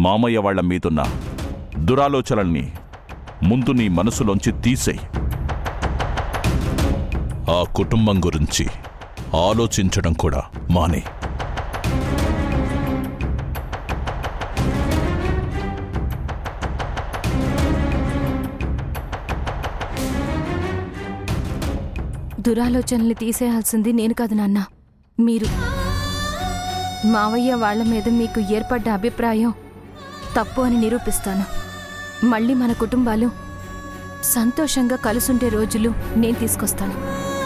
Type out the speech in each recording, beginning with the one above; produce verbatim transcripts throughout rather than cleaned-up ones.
మామయ్య వాళ్ల మీదున్న దురాలోచనల్ని ముందు నీ మనసులోంచి తీసేయి. ఆ కుటుంబం గురించి ఆలోచించడం కూడా మానే. దురాలోచనల్ని తీసేయాల్సింది నేను కాదు నాన్న, మీరు. మావయ్య వాళ్ల మీద మీకు ఏర్పడ్డ అభిప్రాయం తప్పు అని నిరూపిస్తాను. మళ్ళీ మన కుటుంబాలు సంతోషంగా కలుసుండే రోజులు నేను తీసుకొస్తాను.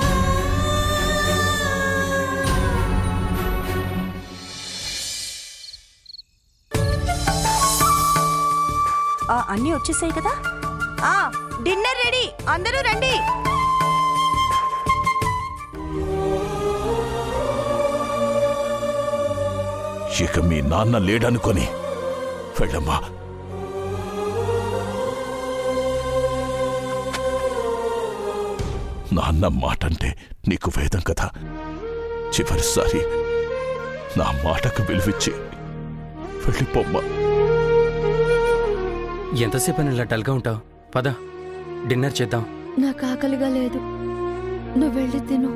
అన్నీ వచ్చేసాయి కదా? ఆ డిన్నర్ రెడీ, అందరూ రండి. ఇక మీ నాన్న లేడనుకొని వెళ్ళమ్మా. నాన్న మాటంటే నీకు వేదం కదా. చివరిసారి నా మాటకు విలువిచ్చి వెళ్ళిపోమ్మా. ఎంతసేపు ఇలా డల్గా ఉంటావు? పద, డిన్నర్ చేద్దాం. నాకు ఆకలిగా లేదు, నువ్వు వెళ్ళి తిను.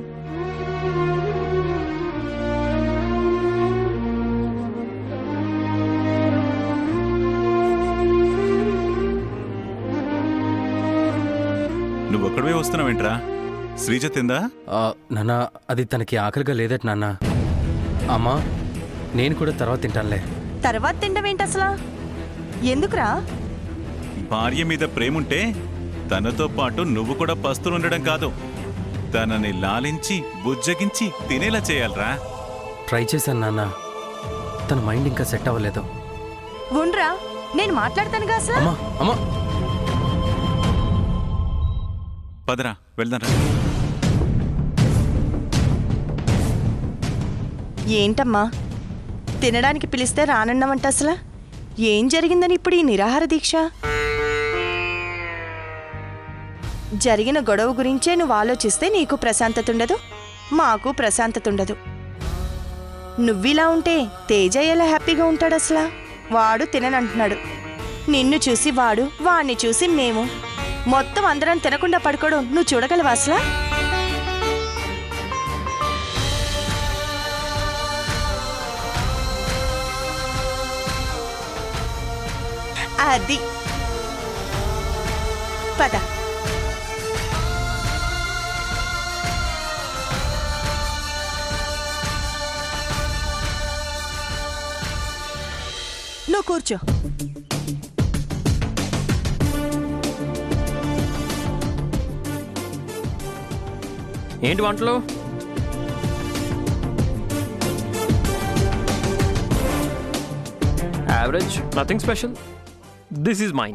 నువ్వొక్కడే వస్తున్నావేంట్రా? శ్రీజ తిందా? నాన్న, అది తనకి ఆకలిగా లేదట నాన్న. అమ్మా, నేను కూడా తర్వాత తింటానులే. తర్వాత తిండమేంటి అసలు? ఎందుకురా? భార్య మీద ప్రేముంటే తనతో పాటు నువ్వు కూడా పస్తులు ఉండడం కాదు, తనని లాలించి బుజ్జగించి తినేలా చేయాలరా. ట్రై చేశాను నాన్న, తన మైండ్ ఇంకా సెట్ అవ్వలేదు. ఉండ్రా, నేను మాట్లాడతానుగా అసలు. అమ్మా అమ్మా పదరా వెళ్దాం. ఏంటమ్మా తినడానికి పిలిస్తే రానన్నామంట? అసలు ఏం జరిగిందని ఇప్పుడు ఈ నిరాహార దీక్ష? జరిగిన గొడవ గురించే నువ్వు ఆలోచిస్తే నీకు ప్రశాంతత ఉండదు, మాకు ప్రశాంతత ఉండదు. నువ్విలా ఉంటే తేజ ఎలా హ్యాపీగా ఉంటాడు? అసలు వాడు తిననంటున్నాడు, నిన్ను చూసి వాడు, వాణ్ణి చూసి మేము, మొత్తం అందరం తినకుండా పడుకోవడం నువ్వు చూడగలవా అసలు? అది పద. నువ్వు కూర్చో. ఏంటి వంటలు? Average, nothing special. This is mine.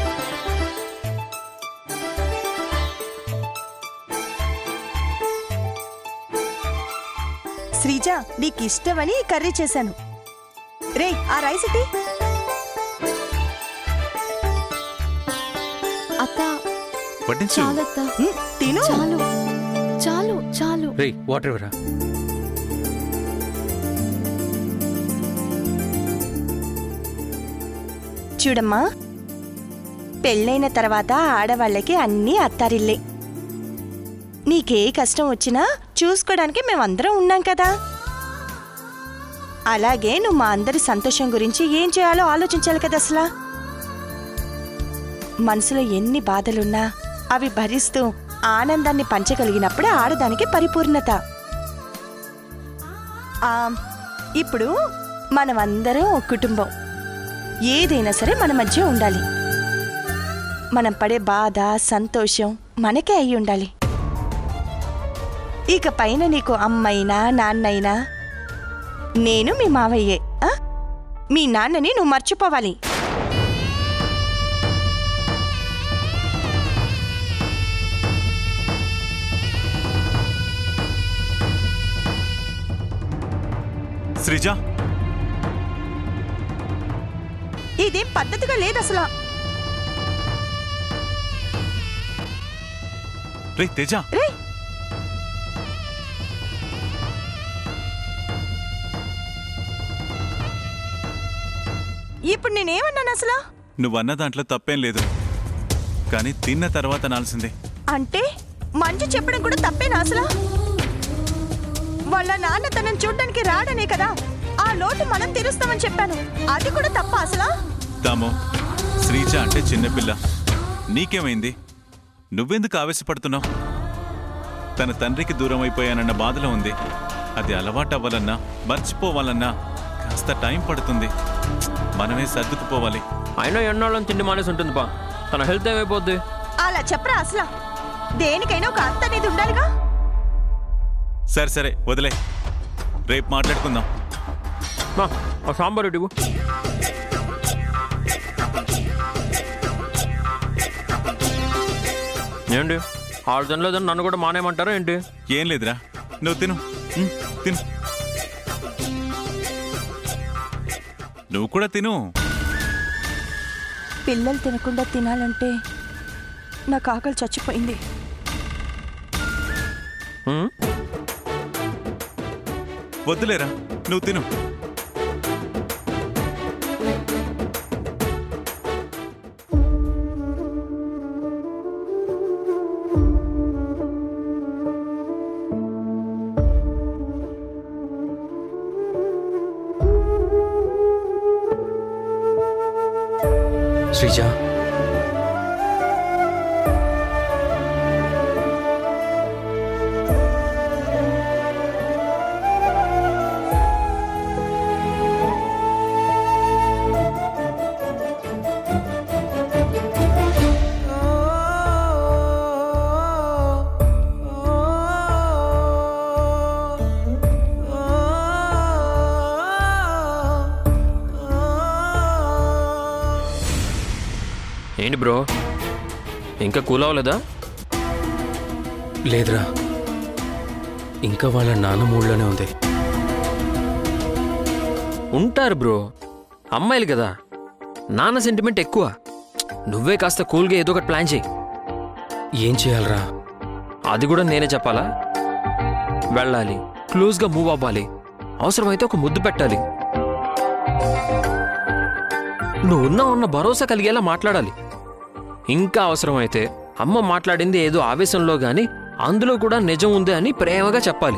Sreeja, నీకు ఇష్టమని కర్రీ చేశాను. రే, ఆ రైస్ ఇటీ. అత్త, వడ్డించు. చాలత్త, తిను. చాలు చాలు చాలు. రే, వాటర్ ఇవ్వరా. చూడమ్మా, పెళ్ళైన తర్వాత ఆడవాళ్ళకి అన్నీ అత్తారిల్లే. నీకే కష్టం వచ్చినా చూసుకోవడానికి మేమందరం ఉన్నాం కదా. అలాగే నువ్వు మా అందరి సంతోషం గురించి ఏం చేయాలో ఆలోచించాలి కదా. అసలు మనసులో ఎన్ని బాధలున్నా అవి భరిస్తూ ఆనందాన్ని పంచగలిగినప్పుడే ఆడదానికి పరిపూర్ణత. ఇప్పుడు మనమందరం ఒక కుటుంబం. ఏదైనా సరే మన మధ్య ఉండాలి. మనం పడే బాధ సంతోషం మనకే అయి ఉండాలి. ఇక పైన నీకు అమ్మైనా నాన్నైనా నేను మీ మావయ్యే. మీ నాన్నని నువ్వు మర్చిపోవాలి. శ్రీజ, ఇదేం పద్ధతిగా లేదు అసలు. రే తేజ, ఇప్పుడు నేనేమన్నాను అసలు? నువ్వన్న దాంట్లో తప్పేం లేదు, కానీ తిన్న తర్వాత నాల్సిందే. అంటే మంచి చెప్పడం కూడా తప్పేనా అసలు? వాళ్ళ నాన్న తనని చూడ్డానికి రాడనే కదా ఆ లోటు మనం తీరుస్తామని చెప్పాను. అది కూడా తప్ప అసలు? దామో, శ్రీజ అంటే చిన్నపిల్ల, నీకేమైంది? నువ్వెందుకు ఆవేశపడుతున్నావు? తన తండ్రికి దూరం అయిపోయానన్న బాధలో ఉంది. అది అలవాటు అవ్వాలన్నా మర్చిపోవాలన్నా కాస్త టైం పడుతుంది. మనమే సర్దుకుపోవాలి. అయినా ఎన్నాళ్ళని తిండి మానేసి ఉంటుంది పా. తన హెల్త్ ఏమైపోద్ది? అలా చెప్పరా అసలు? దేనికైనా ఒక అంత అనేది ఉండాలిగా. సరే సరే వదిలే, రేపు మాట్లాడుకుందాం. మా ఆ సాంబార్ ఇటు ఇవ్వు. ఏంటి ఆరు తినలేదని నన్ను కూడా మానేయమంటారా ఏంటి? ఏం లేదురా, నువ్వు తిను. ఉమ్, తిను, నువ్వు కూడా తిను. పిల్లలు తినకుండా తినాలంటే నాకు ఆకలి చచ్చిపోయింది. ఉమ్, వద్దులేరా, నువ్వు తిను. శ్రీజ, ఏంటి బ్రో ఇంకా కూల్ అవ్వలేదా? లేదురా, ఇంకా వాళ్ళ నాన్న మూడ్లోనే ఉంది. ఉంటారు బ్రో, అమ్మాయిలు కదా, నాన్న సెంటిమెంట్ ఎక్కువ. నువ్వే కాస్త కూల్గా ఏదో ఒకటి ప్లాన్ చేయి. ఏం చేయాలరా? అది కూడా నేనే చెప్పాలా? వెళ్ళాలి, క్లోజ్గా మూవ్ అవ్వాలి, అవసరమైతే ఒక ముద్దు పెట్టాలి. నువ్వు ఉన్నా ఉన్న భరోసా కలిగేలా మాట్లాడాలి. ఇంకా అవసరమైతే అమ్మ మాట్లాడింది ఏదో ఆవేశంలో గాని అందులో కూడా నిజం ఉంది అని ప్రేమగా చెప్పాలి.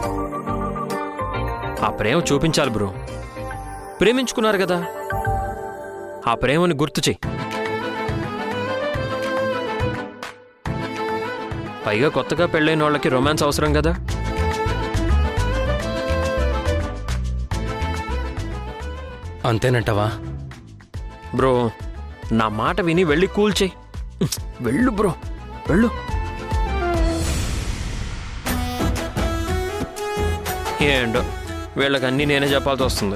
ఆ ప్రేమ చూపించాలి బ్రో. ప్రేమించుకున్నారు కదా, ఆ ప్రేమని గుర్తు చెయ్యి. పైగా కొత్తగా పెళ్ళైన వాళ్ళకి రొమాన్స్ అవసరం కదా. అంతేనంటవా? బ్రో నా మాట విని వెళ్ళి కూల్ చెయ్యి. వెళ్ళు బ్రో, వెళ్ళు. ఏంటో వీళ్ళకన్నీ నేనే చెప్పాల్సి వస్తుంది.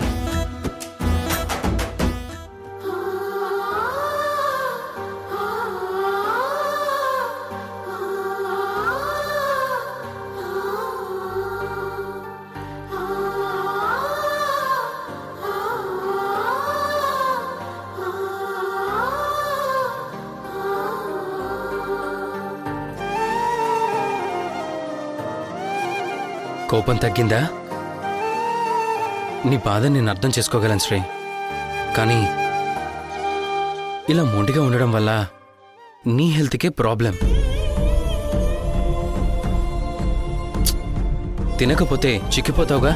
కోపం తగ్గిందా? నీ బాధ నేను అర్థం చేసుకోగలను శ్రీ, కానీ ఇలా మొండిగా ఉండడం వల్ల నీ హెల్త్కే ప్రాబ్లం. తినకపోతే చిక్కిపోతావుగా.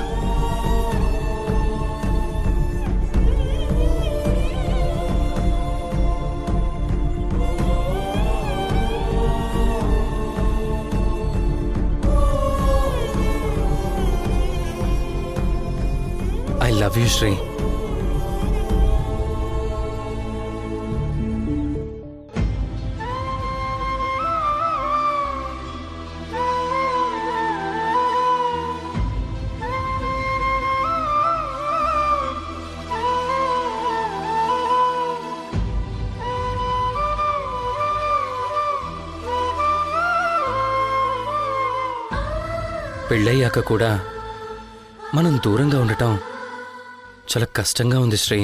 I love you, Shri. పెళ్ళయ్యాక కూడా మనం దూరంగా ఉండటం చాలా కష్టంగా ఉంది శ్రీ.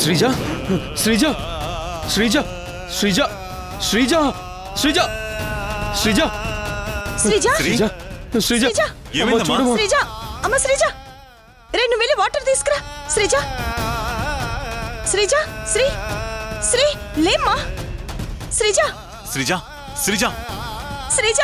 శ్రీజ శ్రీజ శ్రీజ శ్రీజ శ్రీజ శ్రీజ శ్రీజ శ్రీజ శ్రీజ శ్రీజ శ్రీజ ఏమైందమ్మా? చూడమ్మా. శ్రీజ అమ్మ శ్రీజ రే నువ్వు వెళ్ళి వాటర్ తీసుకురా శ్రీజ శ్రీజ శ్రీ శ్రీ లేమ్మా శ్రీజ శ్రీజ శ్రీజ శ్రీజ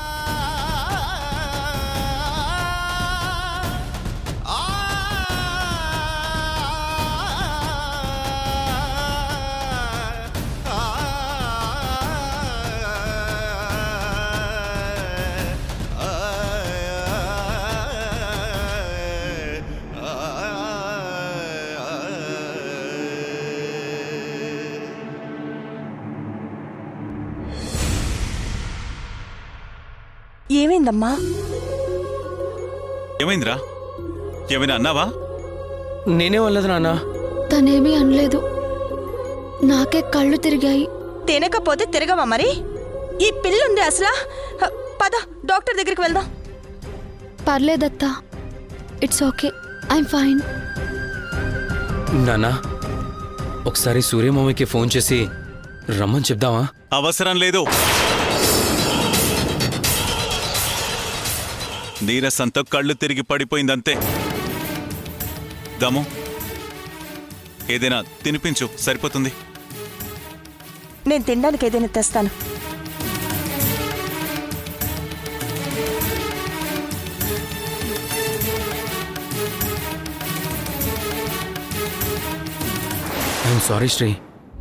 ఏమైందమ్మా ఏమైందిరా? ఏమైనా అన్నావా? నేనే వల్లదు నాన్న. తనేమీ అనలేదు, నాకే కళ్ళు తిరిగాయి. తినకపోతే తిరగవా మరి? ఈ పిల్లుంది అసలా. హ, పద డాక్టర్ దగ్గరికి వెళ్దాం. పర్లేదత్తా, ఇట్స్ ఓకే, ఐఎమ్ ఫైన్. నాన్న ఒకసారి సూర్యమామకి ఫోన్ చేసి రమ్మని చెప్దామా? అవసరం లేదు. నీరసంతో కళ్ళు తిరిగి పడిపోయిందంతే. దము, ఏదైనా తినిపించు, సరిపోతుంది. నేను తినడానికి ఏదైనా తెస్తాను. I'm sorry Sri.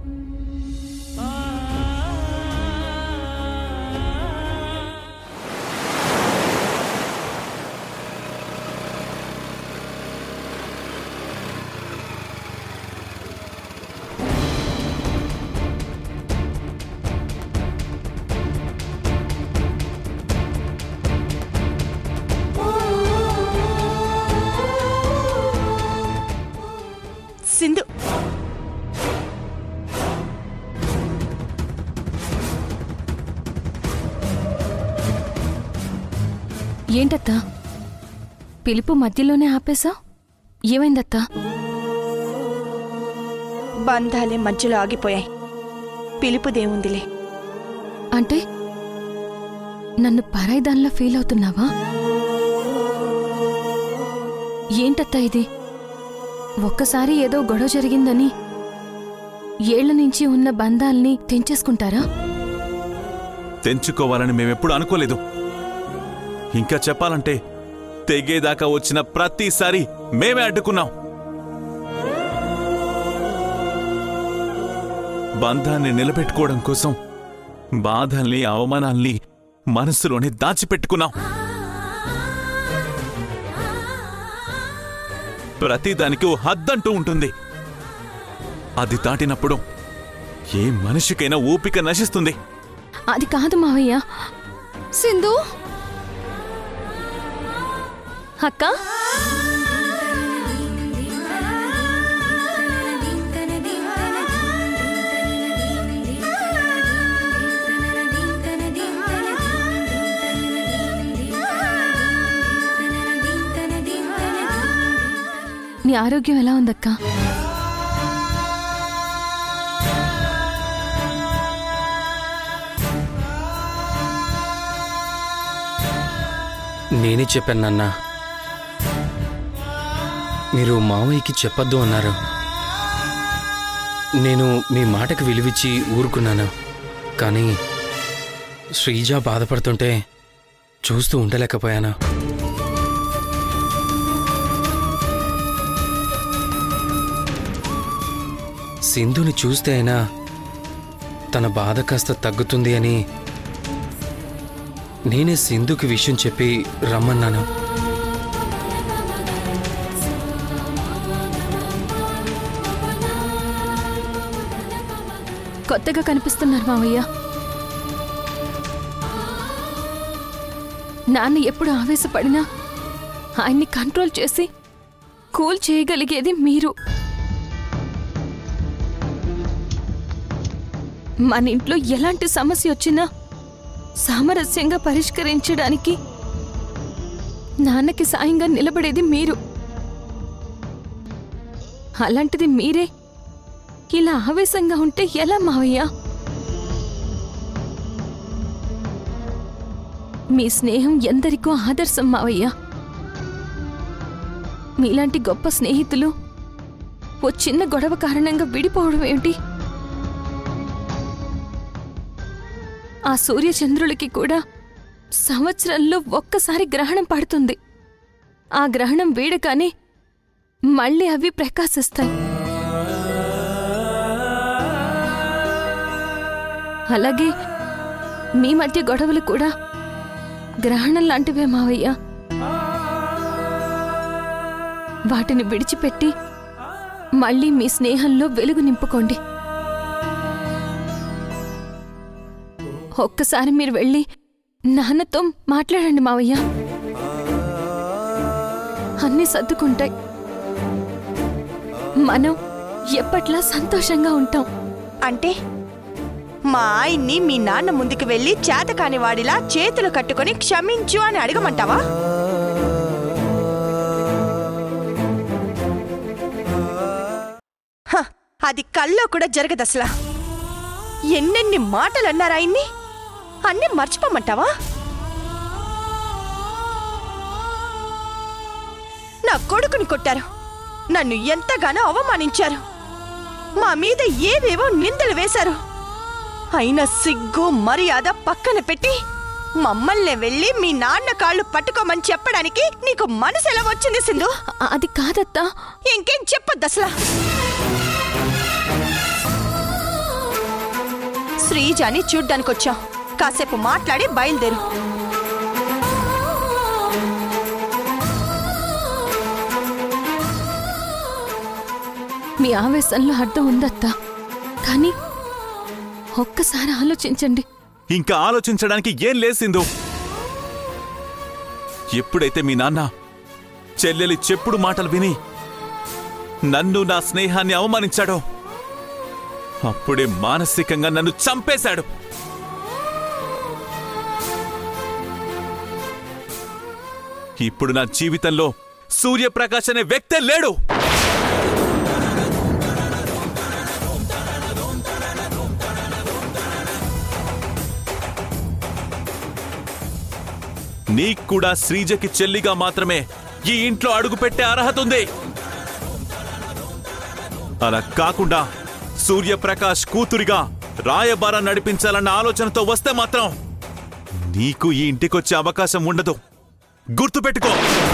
సింధు ఏంటత్తా, పిలుపు మధ్యలోనే ఆపేశా? ఏమైందత్తా? బంధాలే మధ్యలో ఆగిపోయాయి. పిలుపుదేముందిలే. అంటే నన్ను పరాయిదానిలా ఫీల్ అవుతున్నావా? ఏంటత్తా ఇది? ఒక్కసారి ఏదో గొడవ జరిగిందని ఏళ్ల నుంచి ఉన్న బంధాల్ని తెంచేసుకుంటారా? తెంచుకోవాలని మేమెప్పుడు అనుకోలేదు. ఇంకా చెప్పాలంటే తెగేదాకా వచ్చిన ప్రతిసారి మేమే అడ్డుకున్నాం. బంధాన్ని నిలబెట్టుకోవడం కోసం బాధల్ని, అవమానాల్ని మనసులోనే దాచిపెట్టుకున్నాం. ప్రతిదానికి ఓ హద్దంటూ ఉంటుంది. అది దాటినప్పుడు ఏ మనిషికైనా ఓపిక నశిస్తుంది. అది కాదు మావయ్య. సింధు అక్క, నీ ఆరోగ్యం ఎలా ఉందక్కా? నేనే చెప్పాను నాన్న, మీరు మావయ్యకి చెప్పొద్దు అన్నారు. నేను మీ మాటకు విలువిచ్చి ఊరుకున్నాను. కానీ శ్రీజ బాధపడుతుంటే చూస్తూ ఉండలేకపోయాను. సింధుని చూస్తే అయినా తన బాధ కాస్త తగ్గుతుంది అని నేనే సింధుకి విషయం చెప్పి రమ్మన్నాను. కొత్తగా కనిపిస్తున్నారు మావయ్య. నాన్న ఎప్పుడు ఆవేశపడినా ఆయన్ని కంట్రోల్ చేసి కూల్ చేయగలిగేది మీరు. మన ఇంట్లో ఎలాంటి సమస్య వచ్చినా సామరస్యంగా పరిష్కరించడానికి నాన్నకి సాయంగా నిలబడేది మీరు. అలాంటిది మీరే ఇలా ఆవేశంగా ఉంటే ఎలా మావయ్య? మీ స్నేహం ఎందరికో ఆదర్శం మావయ్య. మీలాంటి గొప్ప స్నేహితులు ఓ చిన్న గొడవ కారణంగా విడిపోవడం ఏమిటి? ఆ సూర్యచంద్రులకి కూడా సంవత్సరంలో ఒక్కసారి గ్రహణం పడుతుంది. ఆ గ్రహణం వీడగానే మళ్ళీ అవి ప్రకాశిస్తాయి. అలాగే మీ మధ్య గొడవలు కూడా గ్రహణం లాంటివే మావయ్య. వాటిని విడిచిపెట్టి మళ్ళీ మీ స్నేహంలో వెలుగు నింపుకోండి. ఒక్కసారి మీరు వెళ్ళి నాన్నతో మాట్లాడండి మావయ్య. అన్నీ సర్దుకుంటాయి. మనం ఎప్పట్లా సంతోషంగా ఉంటాం. అంటే మా ఆయన్ని మీ నాన్న ముందుకు వెళ్ళి చేతకాని వాడిలా చేతులు కట్టుకొని క్షమించు అని అడగమంటావా? హ, అది కల్లో కూడా జరగదసలా. ఎన్నెన్ని మాటలు అన్నారు ఆయన్ని, అన్నీ మర్చిపోమంటావా? నా కొడుకుని కొట్టారు, నన్ను ఎంతగానో అవమానించారు, మా మీద ఏవేవో నిందలు వేశారు. అయినా సిగ్గు మర్యాద పక్కన పెట్టి మమ్మల్ని వెళ్ళి మీ నాన్న కాళ్ళు పట్టుకోమని చెప్పడానికి నీకు మనసు ఎలా వచ్చింది సింధు? అది కాదత్తా. ఇంకేం చెప్పొద్దు అసలు. శ్రీజాని చూడ్డానికి వచ్చాం, కాసేపు మాట్లాడి బయలుదేరు. మీ ఆవేశంలో అర్థం ఉందత్తా, కానీ ఒక్కసారి ఆలోచించండి. ఇంకా ఆలోచించడానికి ఏం లేసిందో. ఎప్పుడైతే మీ నాన్న చెల్లెలి చెప్పుడు మాటలు విని నన్ను నా స్నేహాన్ని అవమానించాడో అప్పుడే మానసికంగా నన్ను చంపేశాడు. ఇప్పుడు నా జీవితంలో సూర్యప్రకాష్ అనే వ్యక్తే లేడు. నీకు కూడా శ్రీజకి చెల్లిగా మాత్రమే ఈ ఇంట్లో అడుగుపెట్టే అర్హత ఉంది. అలా కాకుండా సూర్యప్రకాష్ కూతురిగా రాయబారం నడిపించాలన్న ఆలోచనతో వస్తే మాత్రం నీకు ఈ ఇంటికొచ్చే అవకాశం ఉండదు. గుర్తుపెట్టుకో.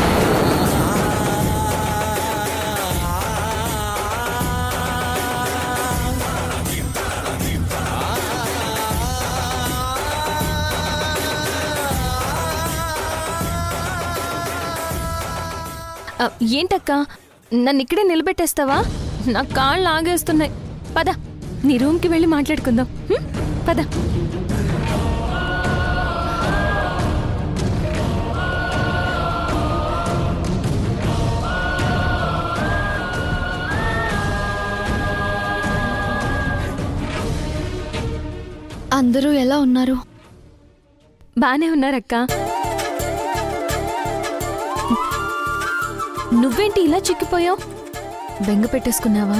ఏంటక్క, నన్ను ఇక్కడే నిలబెట్టేస్తావా? నా కాళ్ళు ఆగేస్తున్నాయి. పద, నీ రూమ్కి వెళ్ళి మాట్లాడుకుందాం. పద. అందరూ ఎలా ఉన్నారు? బానే ఉన్నారక్క. నువ్వేంటి ఇలా చిక్కిపోయావు? బెంగ పెట్టేసుకున్నావా?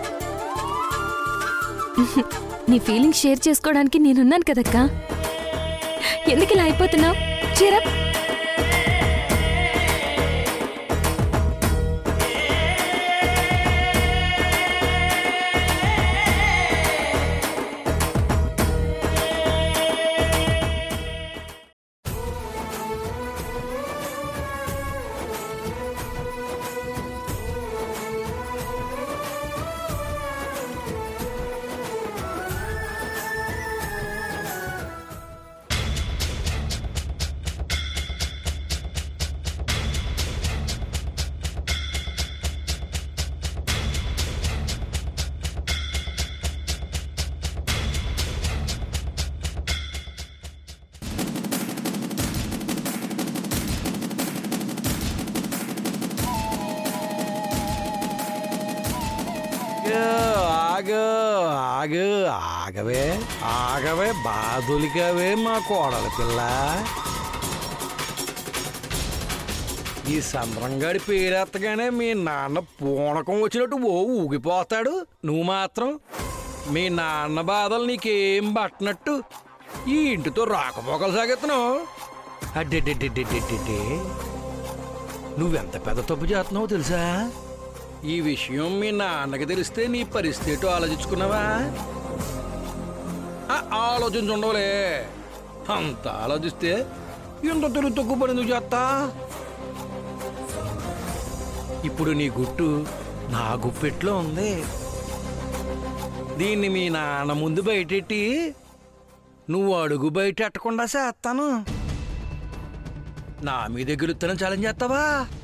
నీ ఫీలింగ్స్ షేర్ చేసుకోవడానికి నేనున్నాను కదక్కా. ఎందుకు ఇలా అయిపోతున్నావు? చీరప్. ఆగు ఆగు ఆగవే ఆగవే బాధులికవే మా కోడల పిల్ల. ఈ సంబరంగాడి పేరెత్తగానే మీ నాన్న పూనకం వచ్చినట్టు ఓ ఊగిపోతాడు. నువ్వు మాత్రం మీ నాన్న బాధలు నీకేం పట్టనట్టు ఈ ఇంటితో రాకపోకలు సాగెత్తున్నావు. అడ్డెడ్డెడ్డెడ్డెడ్డెడ్డే నువ్వెంత పెద్ద తప్పు చేస్తున్నావో తెలుసా? ఈ విషయం మీ నాన్నకి తెలిస్తే నీ పరిస్థితి ఆలోచించుకున్నావా? ఆలోచించుండవులే. అంత ఆలోచిస్తే ఎంత తెలుగు తక్కువ పని నువ్వు చేస్తా. ఇప్పుడు నీ గుట్టు నా గుప్పెట్లో ఉంది. దీన్ని మీ నాన్న ముందు బయటెట్టి నువ్వు అడుగు బయట ఎట్టకుండా చేస్తాను. నా మీద గెలుస్తానని ఛాలెంజ్ చేస్తావా?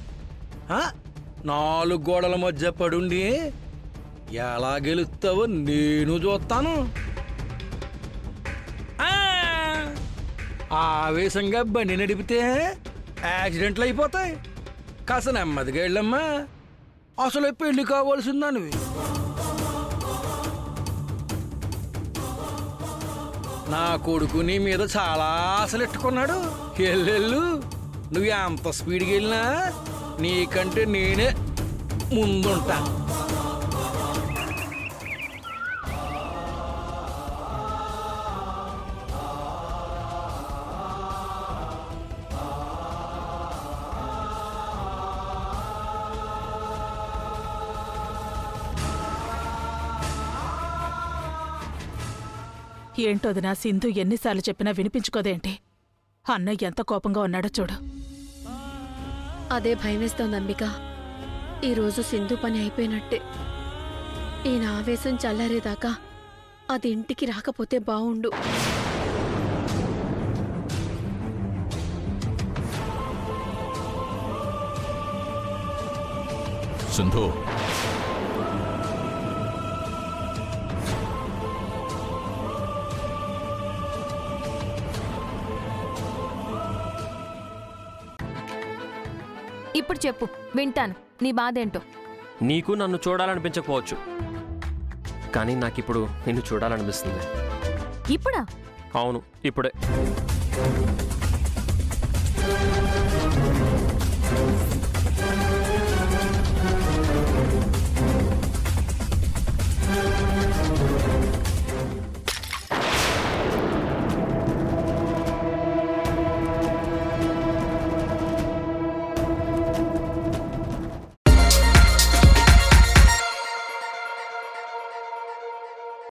నాలుగు గోడల మధ్య పడుండి ఎలా గెలుస్తావో నేను చూస్తాను. ఆవేశంగా బండి నడిపితే యాక్సిడెంట్లు అయిపోతాయి. కాస్త నెమ్మదిగా వెళ్ళమ్మా. అసలు పెళ్లి కావాల్సిందానివి. నా కొడుకు నీ మీద చాలా ఆశలు ఎట్టుకున్నాడు. ఎల్లెళ్ళు నువ్వు ఎంత స్పీడ్కి వెళ్ళినా నీకంటే నేనే ముందుంటా. ఏంటోదినా సింధు ఎన్నిసార్లు చెప్పినా వినిపించుకోదేంటి? అన్నయ్య ఎంత కోపంగా ఉన్నాడో చూడు. అదే భయమేస్తోంది అంబిక. ఈరోజు సింధు పని అయిపోయినట్టే. ఈయన ఆవేశం చల్లారేదాకా అది ఇంటికి రాకపోతే బావుండు. సింధు, ఇప్పుడు చెప్పు, వింటాను నీ బాధేంటో. నీకు నన్ను చూడాలనిపించకపోవచ్చు, కానీ నాకిప్పుడు నిన్ను చూడాలనిపిస్తుంది. ఇప్పుడా? అవును, ఇప్పుడే.